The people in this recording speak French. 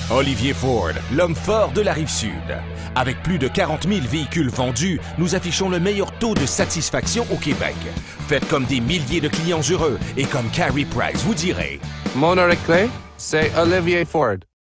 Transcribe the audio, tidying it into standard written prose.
Olivier Ford, l'homme fort de la Rive-Sud. Avec plus de 40 000 véhicules vendus, nous affichons le meilleur taux de satisfaction au Québec. Faites comme des milliers de clients heureux et comme Carrie Price vous dirait. Mon clé, c'est Olivier Ford.